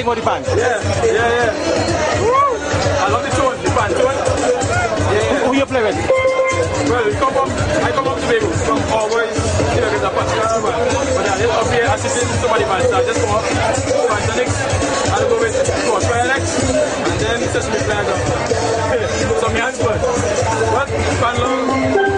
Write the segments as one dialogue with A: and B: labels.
A: sing with the band?
B: Yeah. I love the tune, the band tune. Yeah.
A: Who you play with?
B: Well, I come from Tobago, from Always, there's a particular band. But I just up here assisting somebody band, so I just come up, Pantonics, I'll go with Trialex, and then Sesame Plan. So my hands good. What? Fun long.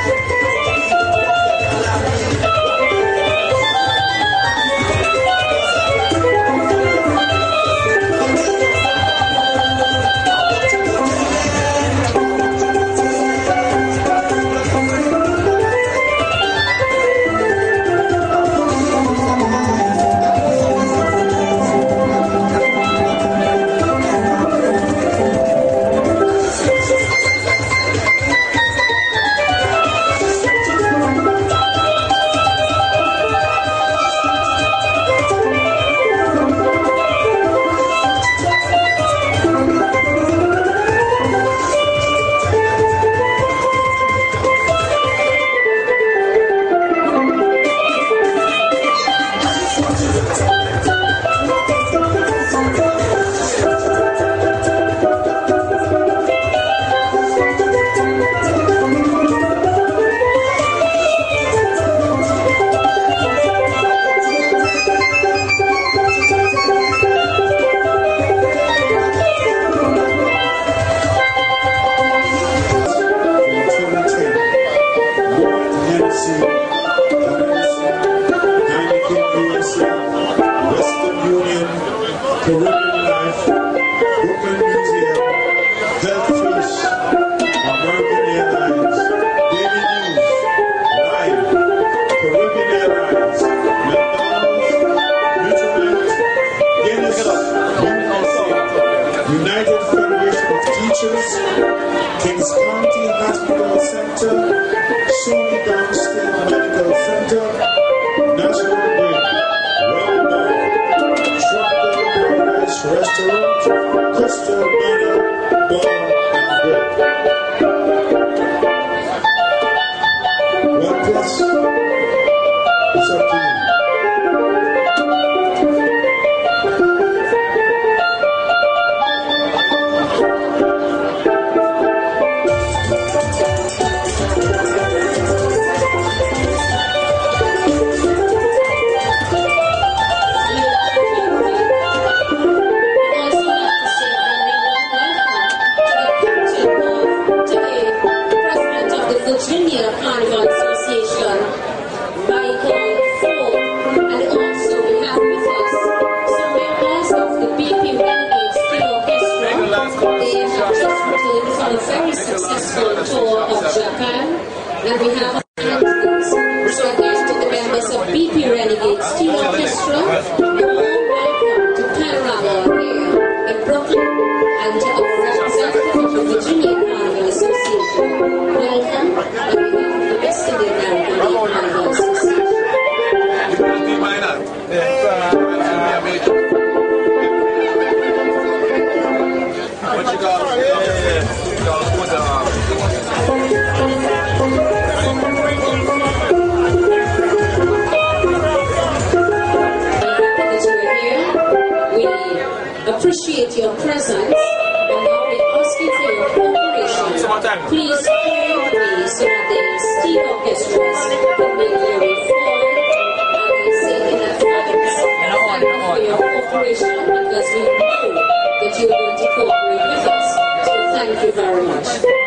C: Appreciate your presence, and now we ask you for your cooperation. Please hurry with me so that the steel orchestras can make their reform. And we say in advance, thank you for your cooperation, because we know that you're going to cooperate with us. So thank you very much.